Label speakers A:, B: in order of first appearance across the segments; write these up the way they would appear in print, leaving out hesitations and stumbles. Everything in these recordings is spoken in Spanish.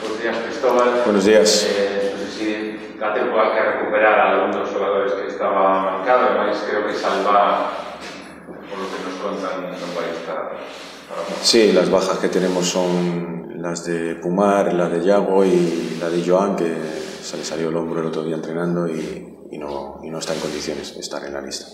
A: Buenos días, Cristóbal.
B: Buenos días.
A: Non sei se a tempo hai que recuperar a algún dos xogadores que estaba marcado, mas creo que Salva, por lo que nos contan, non vai estar.
B: Sí, las bajas que tenemos son las de Pumar, la de Yago y la de Joan, que se le salió el hombro el otro día entrenando y no está en condiciones de estar en la lista.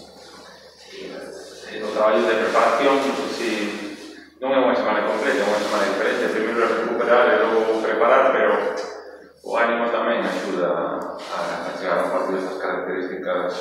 A: O traballo de preparación, non sei se non é unha semana completa, é unha semana diferente. Primeiro é recuperar e logo preparar, pero o ánimo tamén axuda a chegar a un partido destas características.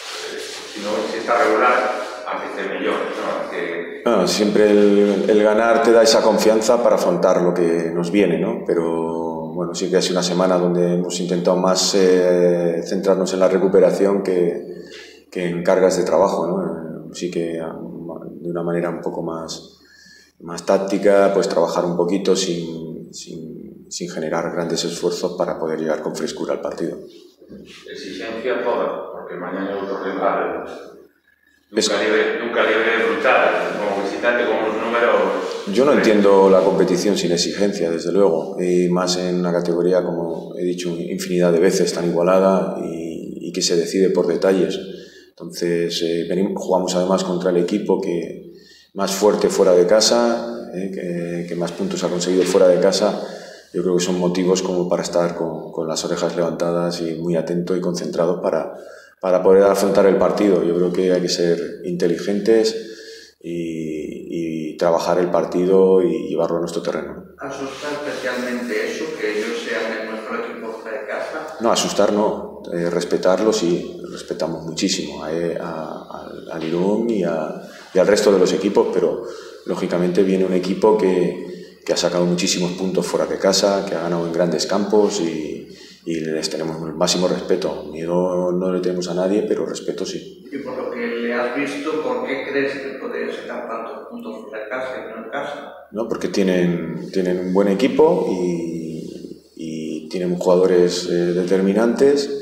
A: Si está regular, a que esté mellor, ¿no?
B: Siempre el ganar te da esa confianza para afrontar lo que nos viene, ¿no? Pero bueno, sí que ha sido una semana donde hemos intentado más centrarnos en la recuperación que en cargas de trabajo, ¿no? Sí que de una manera un poco más táctica, pues trabajar un poquito sin generar grandes esfuerzos para poder llegar con frescura al partido.
A: Exigencia toda, porque mañana hay otro rival. Nunca libre brutal, como visitante, con los números.
B: Yo no entiendo la competición sin exigencia, desde luego, y más en una categoría, como he dicho infinidad de veces, tan igualada y que se decide por detalles. Entonces, jugamos además contra el equipo que más fuerte fuera de casa, que más puntos ha conseguido fuera de casa. Yo creo que son motivos como para estar con las orejas levantadas y muy atento y concentrado para poder afrontar el partido. Yo creo que hay que ser inteligentes y trabajar el partido y llevarlo a nuestro terreno.
C: ¿Asusta especialmente eso, que ellos sean en nuestro equipo fuera de casa?
B: No, asustar no. Respetarlo sí, respetamos muchísimo al Irún y al resto de los equipos, pero lógicamente viene un equipo que ha sacado muchísimos puntos fuera de casa, que ha ganado en grandes campos y les tenemos el máximo respeto. Miedo no le tenemos a nadie, pero respeto sí.
C: Y por lo que le has visto, ¿por qué crees que podría sacar tantos puntos fuera de casa y no en casa?
B: No, porque tienen un buen equipo y tienen jugadores determinantes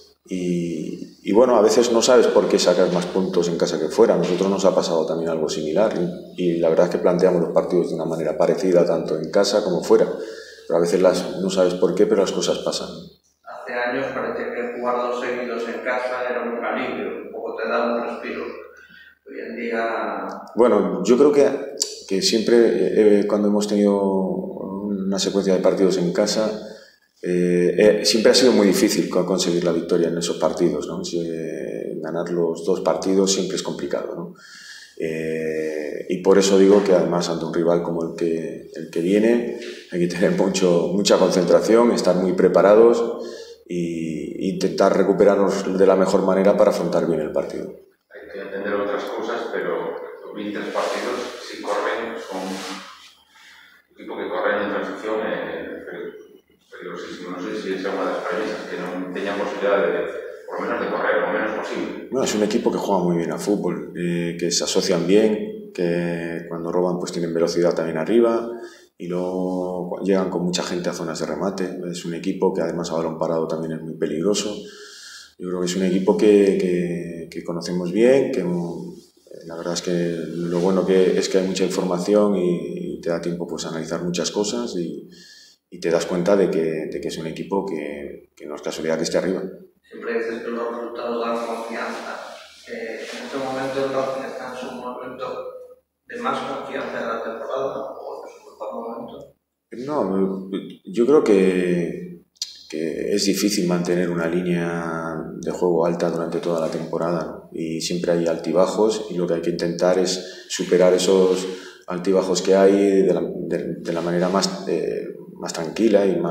B: y bueno, a veces no sabes por qué sacas más puntos en casa que fuera. A nosotros nos ha pasado también algo similar y la verdad es que planteamos los partidos de una manera parecida, tanto en casa como fuera. Pero a veces no sabes por qué, pero las cosas pasan.
C: Hace años parecía que jugar 2 seguidos en casa era un alivio, un poco te da un respiro. Hoy en día...
B: Bueno, yo creo que siempre cuando hemos tenido una secuencia de partidos en casa, siempre ha sido muy difícil conseguir la victoria en esos partidos, ¿no? Ganar los 2 partidos siempre es complicado, ¿no? Y por eso digo que además ante un rival como el que viene hay que tener mucha concentración, estar muy preparados e intentar recuperarnos de la mejor manera para afrontar bien el partido.
A: Hay que entender otras cosas, pero 23 partidos, si corren, son un equipo que corren en transición peligrosísimo. No sé si esa es una de las premisas, que no tenían posibilidad por lo menos de correr, lo menos posible.
B: Bueno, es un equipo que juega muy bien a fútbol, que se asocian bien, que cuando roban pues tienen velocidad también arriba y luego llegan con mucha gente a zonas de remate. Es un equipo que además a balón parado también es muy peligroso. Yo creo que es un equipo que conocemos bien, que la verdad es que lo bueno es que hay mucha información y te da tiempo pues a analizar muchas cosas y te das cuenta de que es un equipo que no es casualidad que esté arriba.
C: Siempre dices que los resultados dan confianza. En este momento el Racing está en su momento de más confianza de la temporada o de su mejor momento.
B: No, yo creo que es difícil mantener una línea de juego alta durante toda la temporada, ¿no? Y siempre hay altibajos y lo que hay que intentar es superar esos altibajos que hay de la manera más tranquila y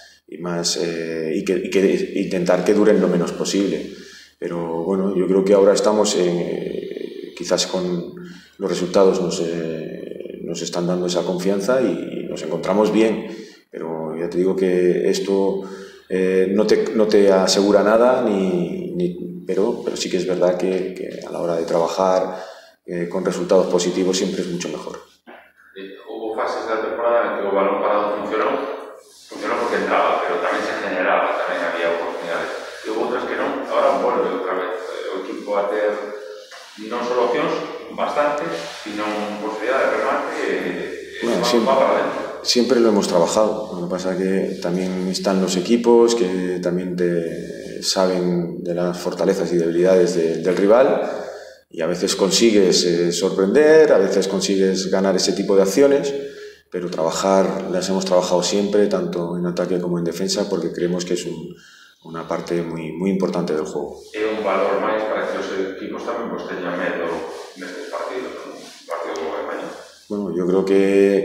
B: intentar que duren lo menos posible. Pero bueno, yo creo que ahora estamos quizás con los resultados nos están dando esa confianza y nos encontramos bien, pero ya te digo que esto no te asegura nada pero sí que es verdad que a la hora de trabajar con resultados positivos siempre es mucho mejor.
A: Hubo fases de la temporada en que el balón parado funcionó porque entraba, pero también se generaba, también había oportunidades. Y hubo otras que no. Ahora vuelve otra vez el equipo a tener no solo opciones bastantes, sino posibilidad de remate.
B: Bueno, Siempre lo hemos trabajado, lo que pasa es que también están los equipos que también saben de las fortalezas y debilidades del rival y a veces consigues sorprender, a veces consigues ganar ese tipo de acciones, pero las hemos trabajado siempre, tanto en ataque como en defensa, porque creemos que es una parte muy importante del juego.
A: ¿Es un valor más para que los equipos también pues tengan miedo en estos partidos, como mañana?
B: Bueno, yo creo que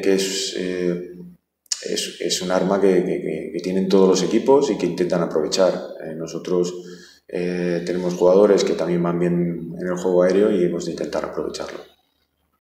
B: es un arma que tienen todos los equipos y que intentan aprovechar. Nosotros tenemos jugadores que también van bien en el juego aéreo y hemos de intentar aprovecharlo.